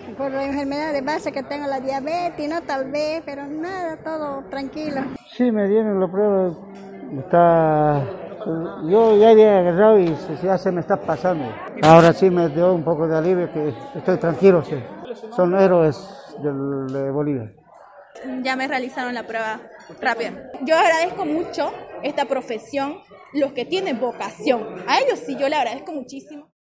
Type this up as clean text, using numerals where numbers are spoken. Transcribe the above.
Por la enfermedad de base que tengo, la diabetes, ¿no? Tal vez, pero nada, todo tranquilo. Sí, me dieron la prueba, yo ya había agarrado y ya se me está pasando. Ahora sí me dio un poco de alivio, que estoy tranquilo, sí. Son héroes de Bolivia. Ya me realizaron la prueba rápida. Yo agradezco mucho esta profesión, los que tienen vocación. A ellos sí, yo le agradezco muchísimo.